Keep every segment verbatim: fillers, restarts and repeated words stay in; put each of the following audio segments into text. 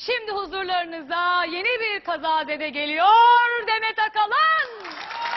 Şimdi huzurlarınıza yeni bir kazazede geliyor Demet Akalın.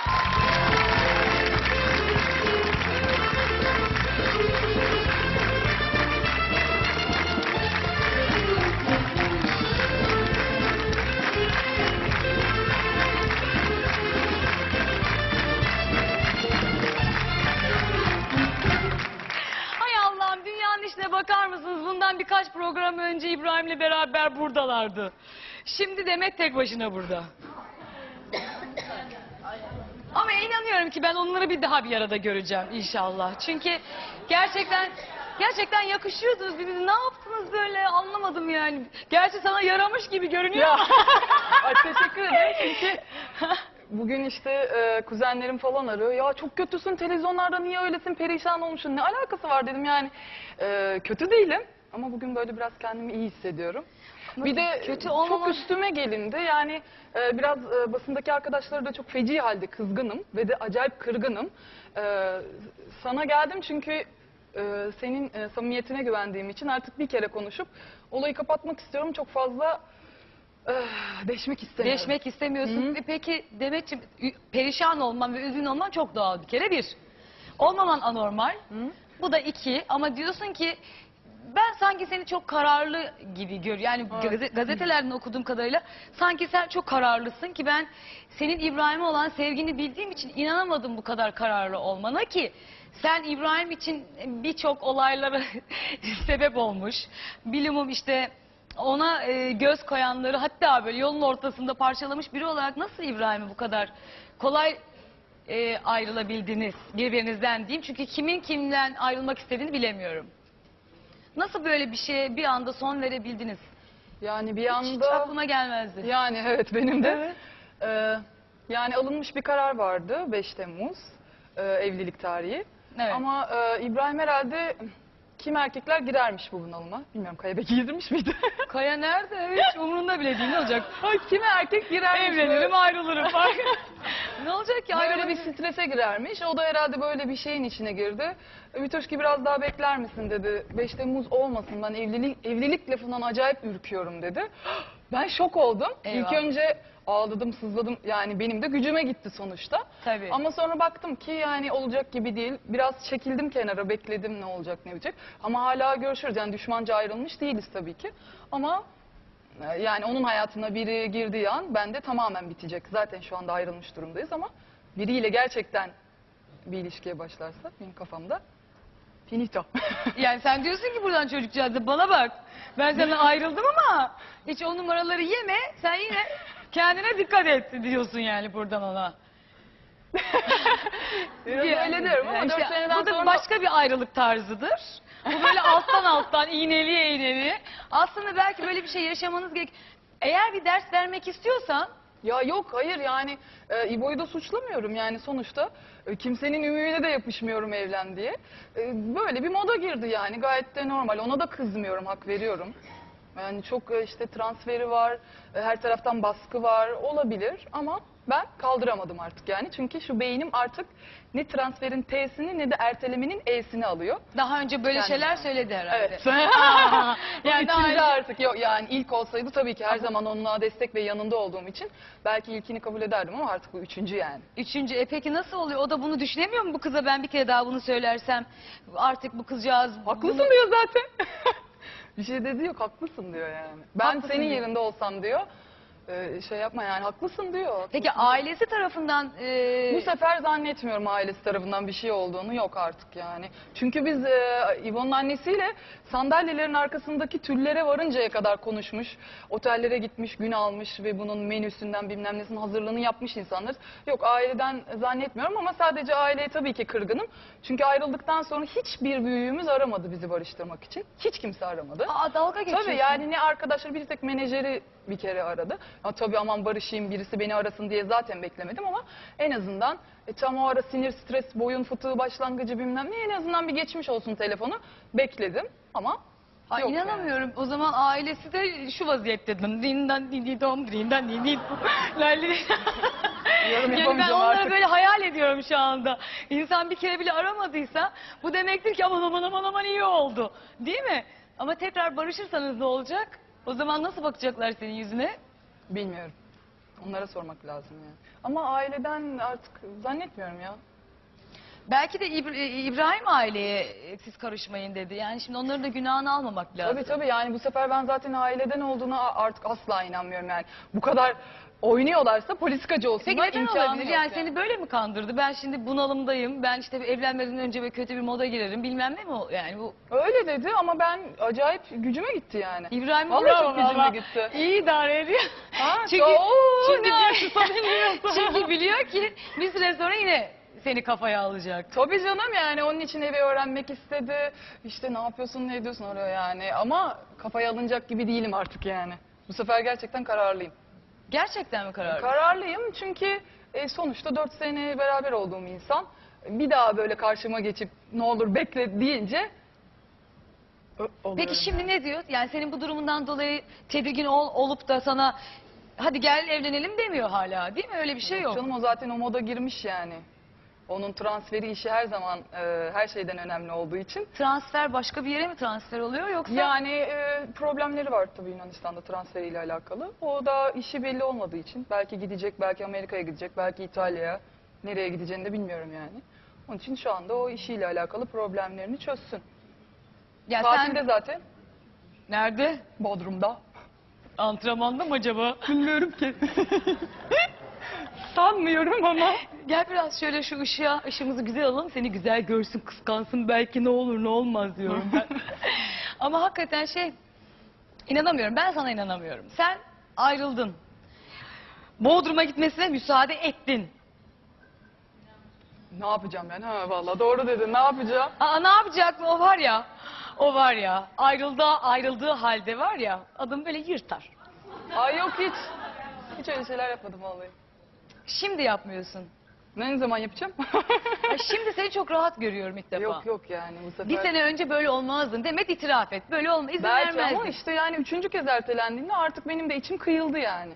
İşine bakar mısınız? Bundan birkaç program önce İbrahim'le beraber buradalardı. Şimdi Demet tek başına burada. Ama inanıyorum ki ben onları bir daha bir arada göreceğim inşallah. Çünkü gerçekten gerçekten yakışıyordunuz birbirine. Ne yaptınız böyle anlamadım yani. Gerçi sana yaramış gibi görünüyor. Ay, teşekkür ederim çünkü bugün işte e, kuzenlerim falan arıyor. Ya çok kötüsün, televizyonlarda niye öylesin, perişan olmuşsun, ne alakası var dedim yani. E, kötü değilim ama bugün böyle biraz kendimi iyi hissediyorum. Ama bir de kötü olmama... çok üstüme gelindi yani e, biraz e, basındaki arkadaşları da çok feci halde kızgınım ve de acayip kırgınım. E, sana geldim çünkü e, senin e, samimiyetine güvendiğim için artık bir kere konuşup olayı kapatmak istiyorum. Çok fazla deşmek istemiyorum. Deşmek istemiyorsun. Hı-hı. Peki Demetciğim, perişan olman ve üzgün olman çok doğal bir kere bir. Olmaman anormal. Hı-hı. Bu da iki. Ama diyorsun ki ben sanki seni çok kararlı gibi görüyorum. Yani evet. Gazetelerden okuduğum kadarıyla sanki sen çok kararlısın ki ben senin İbrahim'e olan sevgini bildiğim için inanamadım bu kadar kararlı olmana ki sen İbrahim için birçok olaylara sebep olmuş. Bilimum işte ona e, göz koyanları hatta böyle yolun ortasında parçalamış biri olarak nasıl İbrahim'i bu kadar kolay e, ayrılabildiniz birbirinizden diyeyim. Çünkü kimin kimden ayrılmak istediğini bilemiyorum. Nasıl böyle bir şeye bir anda son verebildiniz? Yani bir anda... Hiç aklıma gelmezdi. Yani evet benim de. Evet. Ee, yani alınmış bir karar vardı beş Temmuz e, evlilik tarihi. Evet. Ama e, İbrahim herhalde kim erkekler girermiş bu bunalıma. Bilmiyorum Kaya da girmiş miydi? Kaya nerede? Hiç umurunda bile değil. Ne olacak? Ay, kimi erkek girermiş. Evlenirim ayrılırım. Ne olacak ki? Böyle bir strese girermiş. O da herhalde böyle bir şeyin içine girdi. Vitoşki biraz daha bekler misin dedi. beş Temmuz olmasın, ben evlilik, evlilik lafından acayip ürküyorum dedi. Ben şok oldum. Eyvallah. İlk önce ağladım, sızladım. Yani benim de gücüme gitti sonuçta. Tabii. Ama sonra baktım ki yani olacak gibi değil. Biraz çekildim kenara, bekledim ne olacak ne bitecek. Ama hala görüşürüz. Yani düşmanca ayrılmış değiliz tabii ki. Ama yani onun hayatına biri girdiği an bende tamamen bitecek. Zaten şu anda ayrılmış durumdayız ama biriyle gerçekten bir ilişkiye başlarsa benim kafamda finito. Yani sen diyorsun ki buradan çocukcağız bana bak. Ben senden ayrıldım ama hiç o numaraları yeme. Sen yine kendine dikkat et diyorsun yani buradan ona. Öyle diyorum ama yani dört işte, seneden bu da sonra... başka bir ayrılık tarzıdır. Bu böyle alttan alttan iğneliye iğneliye. Aslında belki böyle bir şey yaşamanız gerek. Eğer bir ders vermek istiyorsan... Ya yok hayır yani e, İbo'yu da suçlamıyorum yani sonuçta e, kimsenin ümüğüne de yapışmıyorum evlen diye. E, böyle bir moda girdi yani gayet de normal, ona da kızmıyorum, hak veriyorum. Yani çok e, işte transferi var, e, her taraftan baskı var, olabilir ama ben kaldıramadım artık yani. Çünkü şu beynim artık ne transferin T'sini ne de ertelemenin E'sini alıyor. Daha önce böyle Yani şeyler yani. söyledi herhalde. Evet. yani daha İkinci önce... artık yok yani ilk olsaydı tabii ki her zaman onunla destek ve yanında olduğum için belki ilkini kabul ederdim ama artık bu üçüncü yani. Üçüncü. E peki nasıl oluyor? O da bunu düşünemiyor mu bu kıza? Ben bir kere daha bunu söylersem artık bu kızcağız... Haklısın bunu... diyor zaten. Bir şey dedi yok, haklısın diyor yani. Ben Haklısın senin diyor. yerinde olsam diyor. Ee, şey yapma yani, haklısın diyor. Haklısın. Peki ailesi tarafından... E... Bu sefer zannetmiyorum ailesi tarafından bir şey olduğunu, yok artık yani. Çünkü biz e, İbo'nun annesiyle sandalyelerin arkasındaki tüllere varıncaya kadar konuşmuş. Otellere gitmiş, gün almış ve bunun menüsünden bilmem nesinin hazırlığını yapmış insanlar. Yok, aileden zannetmiyorum ama sadece aileye tabii ki kırgınım. Çünkü ayrıldıktan sonra hiçbir büyüğümüz aramadı bizi barıştırmak için. Hiç kimse aramadı. Aa, dalga geçiyorsun. Tabii yani ne arkadaşlar, bir tek menajeri bir kere aradı. Ya tabii aman barışayım, birisi beni arasın diye zaten beklemedim ama en azından e, tam o ara sinir, stres, boyun fıtığı başlangıcı bilmem ne, en azından bir geçmiş olsun telefonu bekledim ama Ay, yok inanamıyorum. yani. O zaman ailesi de şu vaziyette. Dinden din dom dinden din din. Yorum Yani ben yapamayacağım onları artık. böyle hayal ediyorum şu anda. İnsan bir kere bile aramadıysa bu demektir ki aman aman aman aman iyi oldu. Değil mi? Ama tekrar barışırsanız ne olacak? O zaman nasıl bakacaklar senin yüzüne? Bilmiyorum. Onlara sormak lazım yani. Ama aileden artık zannetmiyorum ya. Belki de İbra- İbrahim aileye e, siz karışmayın dedi. Yani şimdi onların da günahını almamak lazım. Tabii tabii, yani bu sefer ben zaten aileden olduğuna artık asla inanmıyorum yani. Bu kadar oynuyorlarsa politikacı olsunlar, Peki neden imkanı olabilir? yok Yani seni böyle mi kandırdı? Ben şimdi bunalımdayım. Ben işte evlenmeden önce böyle kötü bir moda girerim. Bilmem ne mi o? Yani bu Öyle dedi ama ben acayip gücüme gitti yani. İbrahim Vallahi bravo çok gücüme valla. gitti. İyi idare ediyor. Ha, çünkü, oo, çünkü, ne yaptı bilmiyorsun. çünkü biliyor ki bir süre sonra yine seni kafaya alacak. Tabii canım, yani onun için evi öğrenmek istedi. İşte ne yapıyorsun, ne ediyorsun oraya yani. Ama kafaya alınacak gibi değilim artık yani. Bu sefer gerçekten kararlıyım. Gerçekten mi karar? Kararlıyım çünkü e, sonuçta dört sene beraber olduğum insan bir daha böyle karşıma geçip ne olur bekle deyince ö- oluyorum Peki şimdi yani. ne diyor? Yani senin bu durumundan dolayı tedirgin ol, olup da sana hadi gel evlenelim demiyor hala, değil mi? Öyle bir şey yok. Canım o zaten o moda girmiş yani. Onun transferi işi her zaman e, her şeyden önemli olduğu için. Transfer başka bir yere mi transfer oluyor yoksa? Yani e, problemleri var tabii Yunanistan'da transferiyle alakalı. O da işi belli olmadığı için. Belki gidecek, belki Amerika'ya gidecek, belki İtalya'ya. Nereye gideceğini de bilmiyorum yani. Onun için şu anda o işiyle alakalı problemlerini çözsün. ya Tatilde sen zaten. nerede? Bodrum'da. Antrenmanda mı acaba? Bilmiyorum ki. Sanmıyorum ama. Gel biraz şöyle şu ışığa, ışığımızı güzel alalım. Seni güzel görsün, kıskansın. Belki ne olur ne olmaz diyorum ben. Ama hakikaten şey, inanamıyorum. Ben sana inanamıyorum. Sen ayrıldın. Bodrum'a gitmesine müsaade ettin. Ne yapacağım ben? Ha vallahi doğru dedin. Ne yapacağım? Aa, ne yapacaksın? O var ya, o var ya. Ayrıldığı, ayrıldığı halde var ya, adım böyle yırtar. Ay yok hiç. Hiç öyle şeyler yapmadım vallahi. Şimdi yapmıyorsun. Ne zaman yapacağım? Ya şimdi seni çok rahat görüyorum ilk defa. yok yok yani bu sefer. Bir sene önce böyle olmazdın. Demet itiraf et. Böyle olma, izin Belki vermezdin. ama işte yani üçüncü kez ertelendiğinde artık benim de içim kıyıldı yani.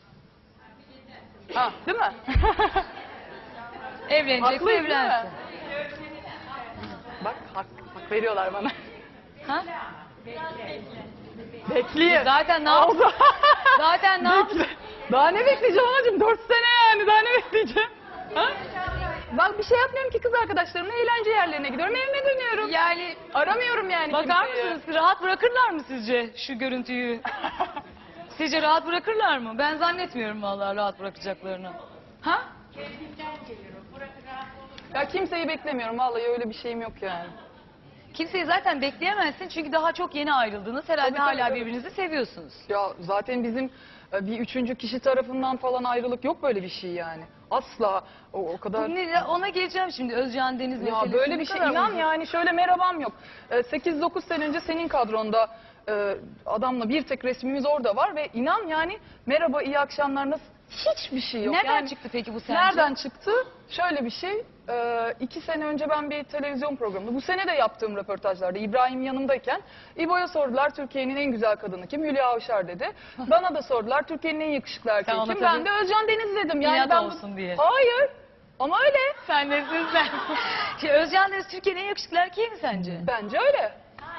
Ha değil mi? Evleneceksin, Haklıyım, değil mi? evlensin. Bak hak, hak veriyorlar bana. Ha? Bekleyeyim. Zaten ne yap- Oldu. Zaten ne yap- Bekle. Daha ne bekleyeceğim anacığım? Dört sene yani daha ne bekleyeceğim? Ha? Bak bir şey yapmıyorum ki, kız arkadaşlarımla eğlence yerlerine gidiyorum, evime dönüyorum. Yani Aramıyorum yani bakar kimseyi. mısınız? Rahat bırakırlar mı sizce şu görüntüyü? Sizce rahat bırakırlar mı? Ben zannetmiyorum vallahi rahat bırakacaklarını. Ha? Ya kimseyi beklemiyorum vallahi, öyle bir şeyim yok yani. Kimseyi zaten bekleyemezsin çünkü daha çok yeni ayrıldınız. Herhalde Tabii, tabii, hala tabii. birbirinizi seviyorsunuz. Ya zaten bizim e, bir üçüncü kişi tarafından falan ayrılık yok, böyle bir şey yani. Asla o, o kadar... Ne- Ona geleceğim şimdi Özcan Deniz meselesi. Ya böyle ne bir şey kadar inan uzun. yani, şöyle merhabam yok. Ee, sekiz dokuz sene önce senin kadronda e, adamla bir tek resmimiz orada var ve inan yani merhaba iyi akşamlar nasıl, hiçbir şey yok. Nereden yani, çıktı peki bu sence? Nereden çıktı? Şöyle bir şey, e, iki sene önce ben bir televizyon programında, bu sene de yaptığım röportajlarda İbrahim yanımdayken İbo'ya sordular Türkiye'nin en güzel kadını kim? Hülya Avşar dedi. Bana da sordular Türkiye'nin en yakışıklı erkeği ona kim? tabii Ben de Özcan Deniz dedim. Yani inat ben bu- olsun diye. Hayır. Ama öyle. Sen nesin sen? Şey, Özcan Deniz Türkiye'nin en yakışıklı erkeği mi sence? Bence öyle.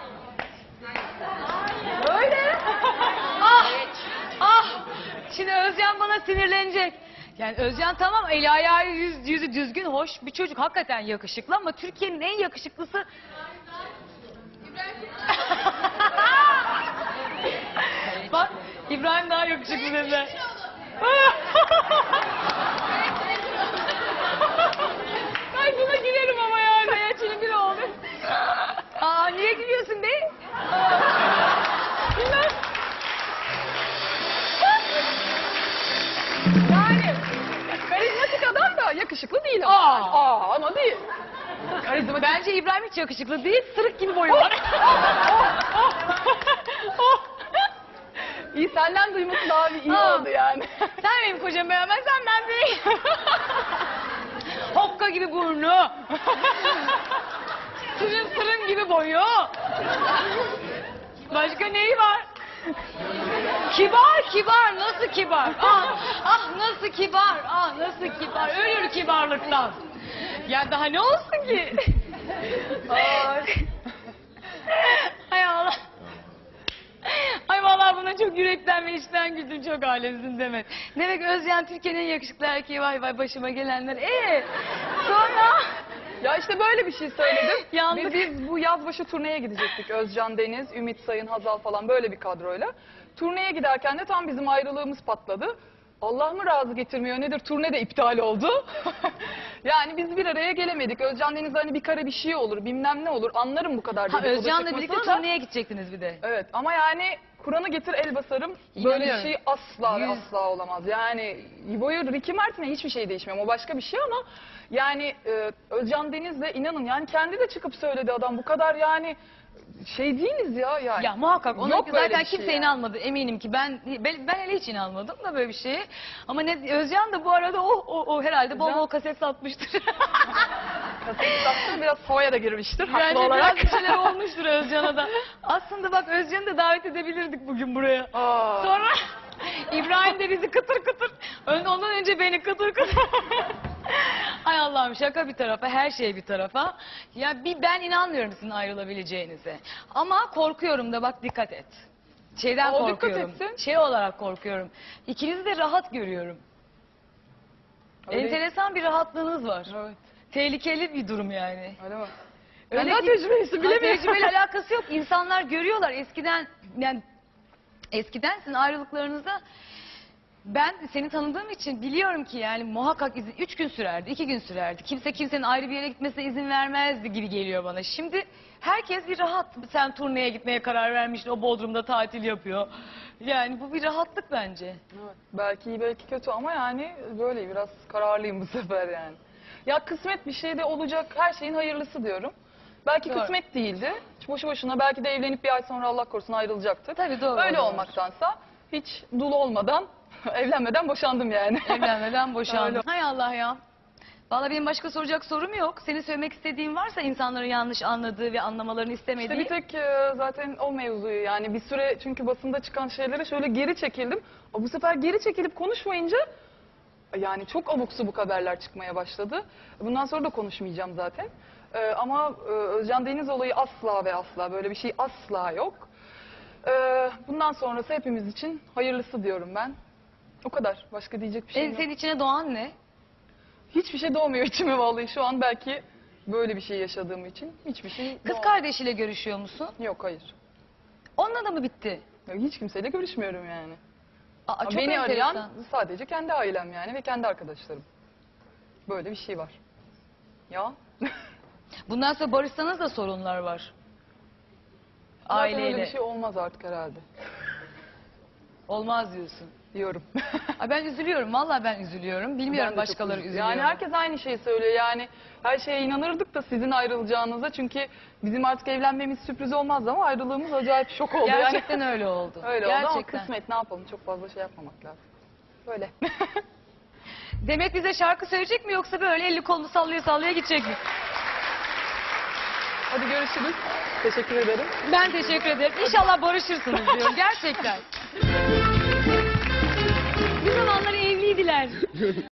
Öyle. Ah! Ah! Şimdi Özcan bana sinirlenecek. Yani Özcan tamam eli ayağı yüz, yüzü düzgün hoş bir çocuk, hakikaten yakışıklı ama Türkiye'nin en yakışıklısı... Bak İbrahim daha yakışıklı dediler. Ay buna girerim ama yani. Kaya Çilingir oldu. Aa niye gülüyorsun be? Bilmem. Yani karizmatik adam da yakışıklı değil ama. Aa. Aa ama değil. Karizmatik. Bence İbrahim hiç yakışıklı değil, sırık gibi boyu var. İyi, senden duyması daha bir iyi Aa. oldu yani. Sen benim kocamı beğenmezsen ben değil. Hokka gibi burnu. Sırın sırın gibi boyu. Başka neyi var? Kibar kibar, nasıl kibar? Ah, ah nasıl kibar, ah nasıl kibar, ölür kibarlıktan. Ya daha ne olsun ki? Ay. Hay Allah. Ay vallahi buna çok yürekten ve içten güldüm, çok alemsin Demet. Demek Özcan Türkiye'nin en yakışıklı erkeği, vay vay başıma gelenler. Ee sonra... Ya işte böyle bir şey söyledim. Yandık. Biz, biz bu yaz başı turneye gidecektik. Özcan Deniz, Ümit Sayın, Hazal falan böyle bir kadroyla. Turneye giderken de tam bizim ayrılığımız patladı. Allah mı razı getirmiyor nedir? Turne de iptal oldu. Yani biz bir araya gelemedik. Özcan Deniz hani bir kare bir şey olur, bilmem ne olur. Anlarım bu kadar Ha, dedikodu Özcan'la çıkmasını birlikte da. turneye gidecektiniz bir de. Evet ama yani Kur'an'ı getir el basarım. Böyle bir İnanıyorum. şey asla ve Yüz- asla olamaz. Yani İbo'yu Ricky Martin'e hiçbir şey değişmiyor. O başka bir şey ama yani e, Özcan Deniz'le inanın yani kendi de çıkıp söyledi adam. Bu kadar yani şey değiliz ya yani. Ya muhakkak ona Yok böyle zaten bir şey kimse yani. inanmadı, eminim ki ben ben, ben hele hiç inanmadım da böyle bir şeye. Ama ne, Özcan da bu arada o, o, o herhalde bol Özcan- bol kaset satmıştır. Kaseti sattı, biraz havaya da girmiştir haklı Bence olarak. biraz bir şeyler olmuştur Özcan'a da. Aslında bak Özcan'ı da davet edebilirdik bugün buraya. Aa. Sonra İbrahim de bizi kıtır kıtır. Ön- Ondan önce beni kıtır kıtır. Hay Allah'ım, şaka bir tarafa, her şey bir tarafa. Ya bir ben inanmıyorum sizin ayrılabileceğinize. Ama korkuyorum da, bak dikkat et. Şeyden O dikkat korkuyorum. etsin. Şey olarak korkuyorum. İkinizi de rahat görüyorum. Öyle- Enteresan bir rahatlığınız var. Evet. Tehlikeli bir durum yani. Öyle mi? Öyle Öyle daha ki- tecrübelisin Ha, bilemiyorum. tecrübeyle alakası yok. İnsanlar görüyorlar eskiden, yani eskiden sizin ayrılıklarınızda ben seni tanıdığım için biliyorum ki yani muhakkak izin, üç gün sürerdi, iki gün sürerdi. Kimse kimsenin ayrı bir yere gitmesine izin vermezdi gibi geliyor bana. Şimdi herkes bir rahat. Sen turneye gitmeye karar vermiştin, o Bodrum'da tatil yapıyor. Yani bu bir rahatlık bence. Evet, belki iyi belki kötü ama yani böyle biraz kararlıyım bu sefer yani. Ya kısmet bir şey de olacak, her şeyin hayırlısı diyorum. Belki Doğru. kısmet değildi. Hiç boşu boşuna belki de evlenip bir ay sonra Allah korusun ayrılacaktık. Tabii doğru. Öyle doğru. olmaktansa hiç dul olmadan, evlenmeden boşandım yani. Evlenmeden boşandım. Öyle. Hay Allah ya. Vallahi benim başka soracak sorum yok. Senin söylemek istediğin varsa, insanların yanlış anladığı ve anlamalarını istemediği. İşte bir tek e, zaten o mevzuyu yani bir süre çünkü basında çıkan şeylere şöyle geri çekildim. O bu sefer geri çekilip konuşmayınca yani çok abuk subuk haberler çıkmaya başladı. Bundan sonra da konuşmayacağım zaten. E, ama e, Özcan Deniz olayı asla ve asla böyle bir şey asla yok. E, bundan sonrası hepimiz için hayırlısı diyorum ben. O kadar. Başka diyecek bir şey E, yok. senin içine doğan ne? Hiçbir şey doğmuyor içime vallahi şu an belki böyle bir şey yaşadığım için hiçbir şey Kız doğmuyor. kardeşiyle görüşüyor musun? Yok hayır. Onunla da mı bitti? Ya hiç kimseyle görüşmüyorum yani. Aa, çok Beni enteresan. arayan sadece kendi ailem yani ve kendi arkadaşlarım. Böyle bir şey var. Ya. Bundan sonra barışsanız da sorunlar var. Zaten öyle Aileyle. bir şey olmaz artık herhalde. Olmaz diyorsun. Diyorum. Aa, ben üzülüyorum. Vallahi ben üzülüyorum. Bilmiyorum Ben de çok başkaları üzüldüm. üzülüyor. Yani mu? herkes aynı şeyi söylüyor. Yani her şeye inanırdık da sizin ayrılacağınıza. Çünkü bizim artık evlenmemiz sürpriz olmazdı ama ayrılığımız acayip şok oldu. Gerçekten yani. öyle oldu. Öyle oldu ama Gerçekten. kısmet ne yapalım çok fazla şey yapmamak lazım. Böyle. Demek bize şarkı söyleyecek mi, yoksa böyle elli kolunu sallaya sallaya gidecek mi? Hadi görüşürüz. Teşekkür ederim. Ben teşekkür ederim. İnşallah barışırsınız diyorum. Gerçekten. Bir zamanlar evliydiler.